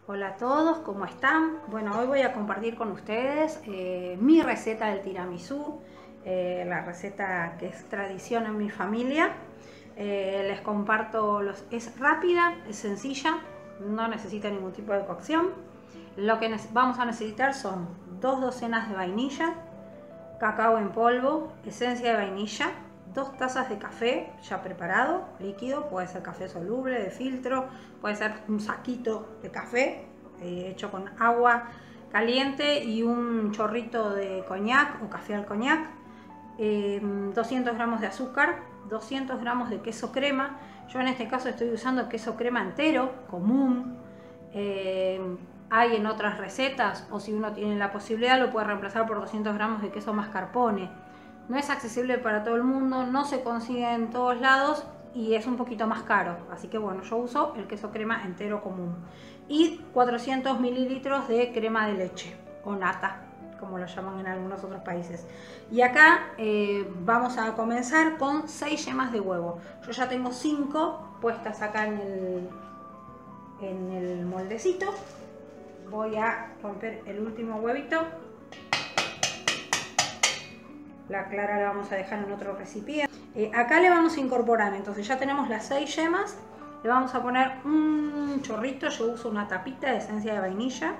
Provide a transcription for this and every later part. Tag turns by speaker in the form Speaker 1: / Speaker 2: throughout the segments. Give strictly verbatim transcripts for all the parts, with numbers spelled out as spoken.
Speaker 1: Hola a todos, ¿cómo están? Bueno, hoy voy a compartir con ustedes eh, mi receta del tiramisú, eh, la receta que es tradición en mi familia. Eh, les comparto, los, es rápida, es sencilla, no necesita ningún tipo de cocción. Lo que vamos a necesitar son dos docenas de vainilla, cacao en polvo, esencia de vainilla, dos tazas de café ya preparado, líquido, puede ser café soluble, de filtro, puede ser un saquito de café eh, hecho con agua caliente y un chorrito de coñac o café al coñac, eh, doscientos gramos de azúcar, doscientos gramos de queso crema. Yo en este caso estoy usando queso crema entero, común. Eh, hay en otras recetas, o si uno tiene la posibilidad lo puede reemplazar por doscientos gramos de queso mascarpone. No es accesible para todo el mundo, no se consigue en todos lados y es un poquito más caro, así que bueno, yo uso el queso crema entero común y cuatrocientos mililitros de crema de leche o nata, como lo llaman en algunos otros países. Y acá eh, vamos a comenzar con seis yemas de huevo. Yo ya tengo cinco puestas acá en el, en el moldecito. Voy a romper el último huevito. La clara la vamos a dejar en otro recipiente. Eh, acá le vamos a incorporar, entonces ya tenemos las seis yemas. Le vamos a poner un chorrito, yo uso una tapita de esencia de vainilla.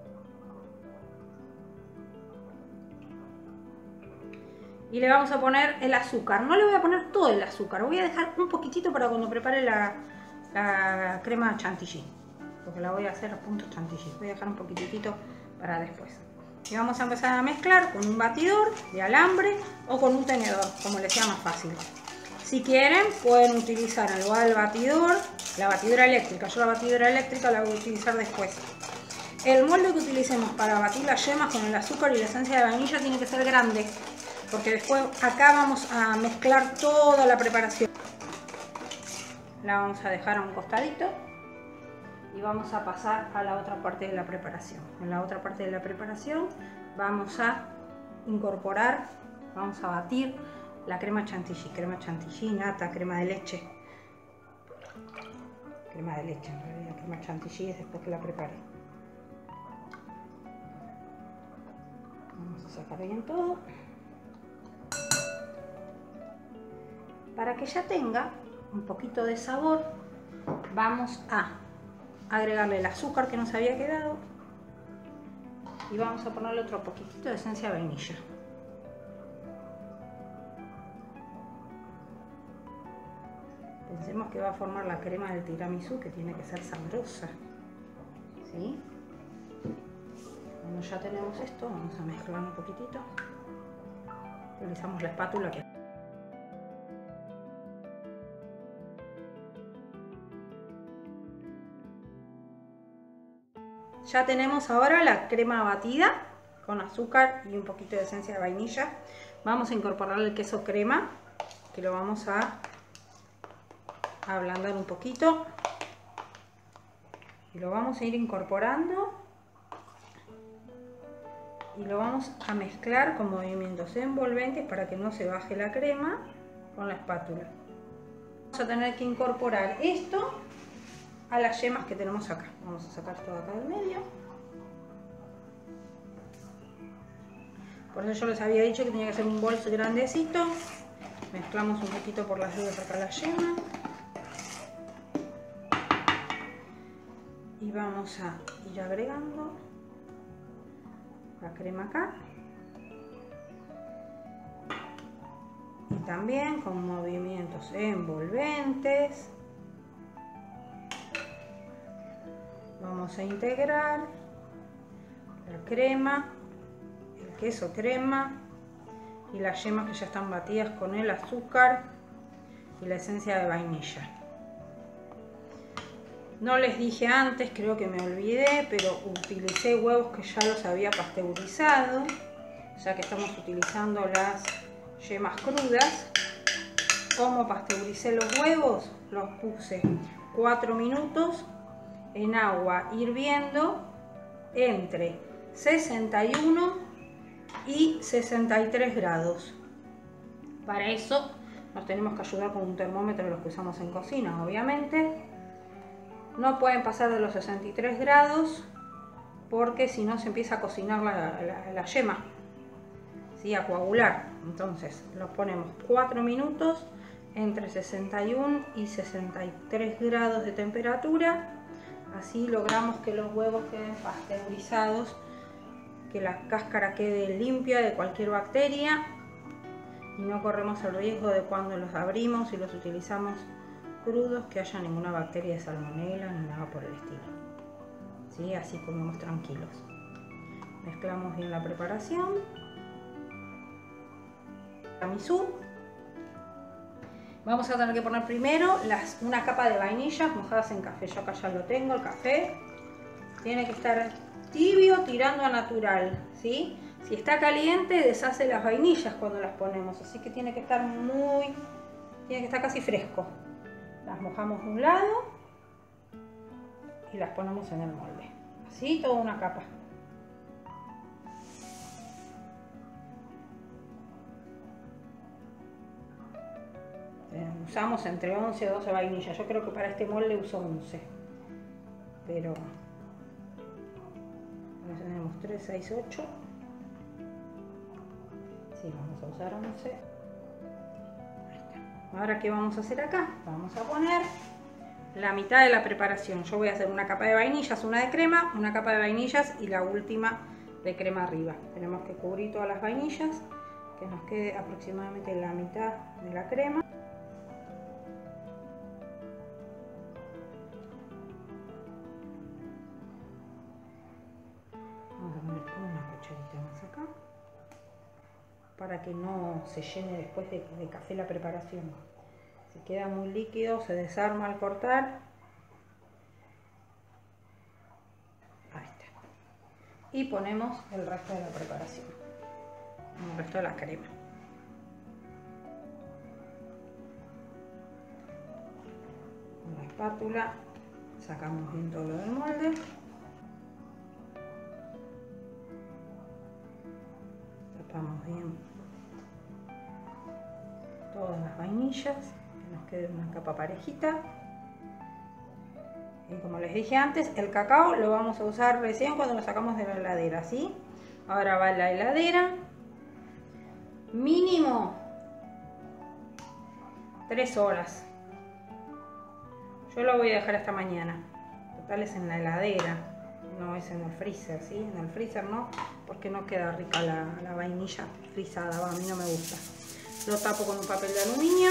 Speaker 1: Y le vamos a poner el azúcar. No le voy a poner todo el azúcar, voy a dejar un poquitito para cuando prepare la, la crema chantilly. Porque la voy a hacer a punto chantilly. Voy a dejar un poquitito para después. Y vamos a empezar a mezclar con un batidor de alambre o con un tenedor, como les sea más fácil. Si quieren, pueden utilizar en lugar del batidor, la batidora eléctrica. Yo la batidora eléctrica la voy a utilizar después. El molde que utilicemos para batir las yemas con el azúcar y la esencia de vainilla tiene que ser grande, porque después acá vamos a mezclar toda la preparación. La vamos a dejar a un costadito. Y vamos a pasar a la otra parte de la preparación. En la otra parte de la preparación vamos a incorporar, vamos a batir la crema chantilly, crema chantilly, nata, crema de leche. Crema de leche, en realidad, crema chantilly es después que la prepare. Vamos a sacar bien todo. Para que ya tenga un poquito de sabor, vamos a agregarle el azúcar que nos había quedado y vamos a ponerle otro poquitito de esencia de vainilla. Pensemos que va a formar la crema del tiramisú, que tiene que ser sabrosa, ¿sí? Cuando ya tenemos esto, vamos a mezclar un poquitito. Utilizamos la espátula que ya tenemos ahora la crema batida con azúcar y un poquito de esencia de vainilla. Vamos a incorporarle el queso crema, que lo vamos a ablandar un poquito. Y lo vamos a ir incorporando. Y lo vamos a mezclar con movimientos envolventes para que no se baje la crema con la espátula. Vamos a tener que incorporar esto a las yemas que tenemos acá. Vamos a sacar todo acá del medio. Por eso yo les había dicho que tenía que ser un bolso grandecito. Mezclamos un poquito por las dudas acá la yema. Y vamos a ir agregando la crema acá. Y también con movimientos envolventes. Vamos a integrar la crema, el queso crema y las yemas que ya están batidas con el azúcar y la esencia de vainilla. No les dije antes, creo que me olvidé, pero utilicé huevos que ya los había pasteurizado, ya que estamos utilizando las yemas crudas. ¿Cómo pasteuricé los huevos? Los puse cuatro minutos en agua hirviendo entre sesenta y uno y sesenta y tres grados. Para eso nos tenemos que ayudar con un termómetro, los que usamos en cocina, obviamente. No pueden pasar de los sesenta y tres grados porque si no se empieza a cocinar la, la, la yema, ¿sí? A coagular. Entonces los ponemos cuatro minutos entre sesenta y uno y sesenta y tres grados de temperatura. Así logramos que los huevos queden pasteurizados, que la cáscara quede limpia de cualquier bacteria y no corremos el riesgo de cuando los abrimos y los utilizamos crudos que haya ninguna bacteria de salmonela ni nada por el estilo, ¿sí? Así comemos tranquilos. Mezclamos bien la preparación. Tiramisú. Vamos a tener que poner primero las, una capa de vainillas mojadas en café. Yo acá ya lo tengo, el café. Tiene que estar tibio tirando a natural, ¿sí? Si está caliente deshace las vainillas cuando las ponemos, así que tiene que estar muy, tiene que estar casi fresco. Las mojamos de un lado y las ponemos en el molde, así toda una capa. Usamos entre once y doce vainillas. Yo creo que para este molde uso once, pero tenemos tres, seis, ocho. Sí, vamos a usar once. Ahí está. Ahora, ¿qué vamos a hacer acá? Vamos a poner la mitad de la preparación. Yo voy a hacer una capa de vainillas, una de crema, una capa de vainillas y la última de crema arriba. Tenemos que cubrir todas las vainillas, que nos quede aproximadamente la mitad de la crema. Vamos a poner una cucharita más acá para que no se llene después de, de café la preparación. Si queda muy líquido se desarma al cortar. Ahí está. Y ponemos el resto de la preparación, el resto de la crema. Con la espátula sacamos bien todo lo del molde. Tapamos bien todas las vainillas, que nos quede una capa parejita. Y como les dije antes, el cacao lo vamos a usar recién cuando lo sacamos de la heladera, ¿sí? Ahora va en la heladera mínimo tres horas. Yo lo voy a dejar hasta mañana. Total es en la heladera, no es en el freezer, ¿sí? En el freezer no, porque no queda rica la, la vainilla frisada, va, a mí no me gusta. Lo tapo con un papel de aluminio.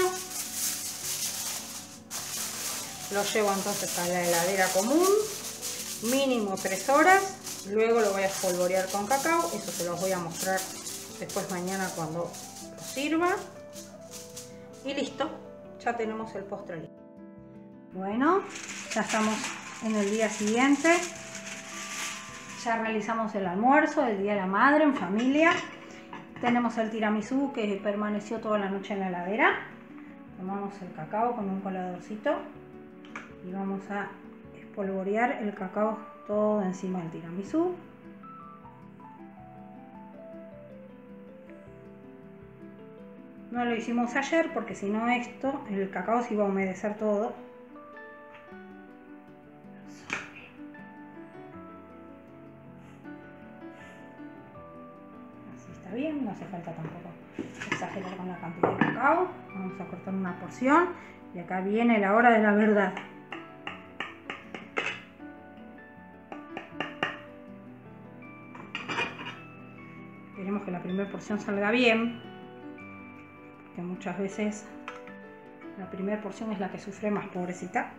Speaker 1: Lo llevo entonces a la heladera común, mínimo tres horas. Luego lo voy a espolvorear con cacao. Eso se los voy a mostrar después mañana cuando lo sirva. Y listo, ya tenemos el postre listo. Bueno, ya estamos en el día siguiente. Ya realizamos el almuerzo del Día de la Madre en familia. Tenemos el tiramisú que permaneció toda la noche en la heladera. Tomamos el cacao con un coladorcito y vamos a espolvorear el cacao todo encima del tiramisú. No lo hicimos ayer porque si no esto, el cacao se iba a humedecer todo. Bien, no hace falta tampoco exagerar con la cantidad de cacao. Vamos a cortar una porción y acá viene la hora de la verdad. Queremos que la primera porción salga bien, porque muchas veces la primera porción es la que sufre más, pobrecita.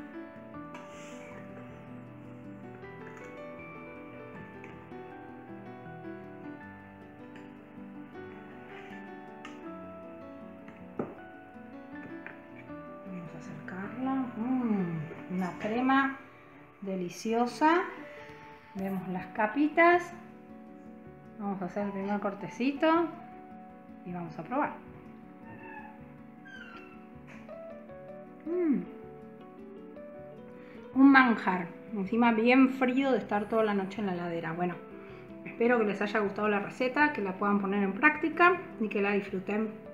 Speaker 1: Una crema deliciosa. Vemos las capitas. Vamos a hacer el primer cortecito y vamos a probar. Mm. Un manjar, encima bien frío de estar toda la noche en la heladera. Bueno, espero que les haya gustado la receta, que la puedan poner en práctica y que la disfruten.